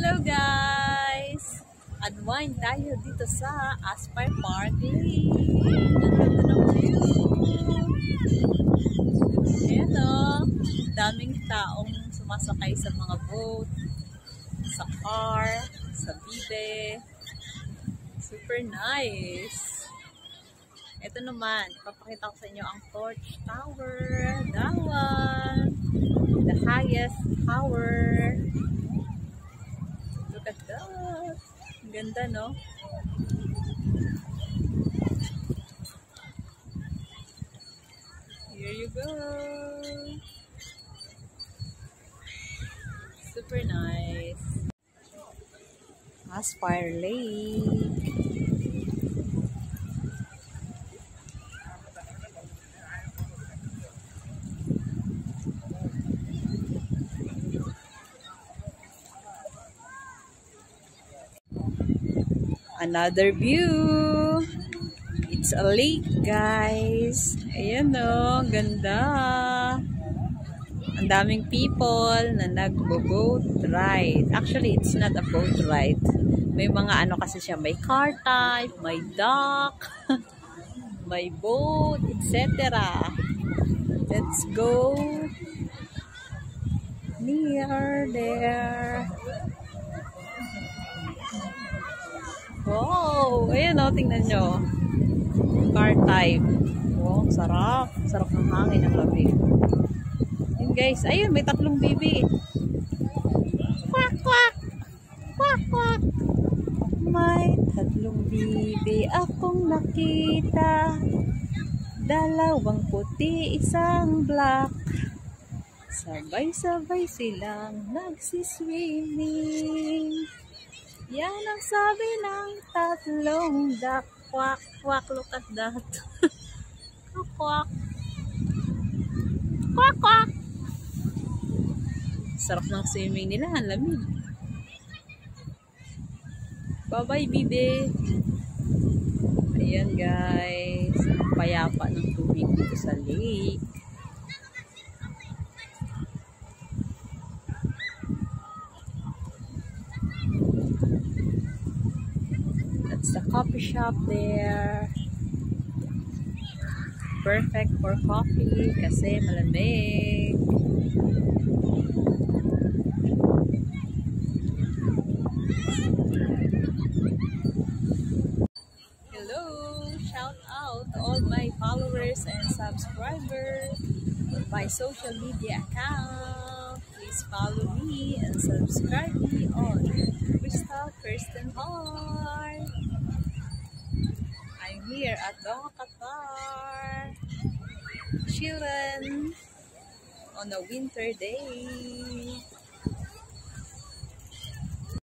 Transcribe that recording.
Hello guys! Unwind tayo dito sa Aspire Park Lake. Ang ganda ng view. Ayan o. Daming taong sumasakay sa mga boat, sa car, sa bibe. Super nice. Ito naman, papakita ko sa inyo ang Torch Tower. That one. The highest tower. Look at that. Ang ganda, no? Here you go. Super nice. Aspire Lake. Another view. It's a lake, guys. Ayan o, ganda. Ang daming people na nagbo-boat ride. Actually, it's not a boat ride. May mga ano kasi siya, may car type, may dock, may boat, etc. Let's go near there. Wow! Ayan o, tingnan nyo. Car type. Wow, sarap. Sarap ng hangin, ang lamig. Yun guys, ayun, may tatlong bibi. Quack, quack! Quack, quack! May tatlong bibi akong nakita. Dalawang puti, isang black. Sabay-sabay silang nagsiswimming. Yan ang sabi ng tatlong duck. Quack, quack, look at that. Quack, quack, quack. Sarap ng swimming nila, ang lamig. Bye-bye, bibe. Ayan guys, ang payapa ng tubig dito sa lake. That's the coffee shop there. Perfect for coffee kasi malamig. Hello! Shout out to all my followers and subscribers on my social media account. Please follow me and subscribe me on Crystal Kirsten Hart. I'm here at Doha, Qatar, chilling on a winter day.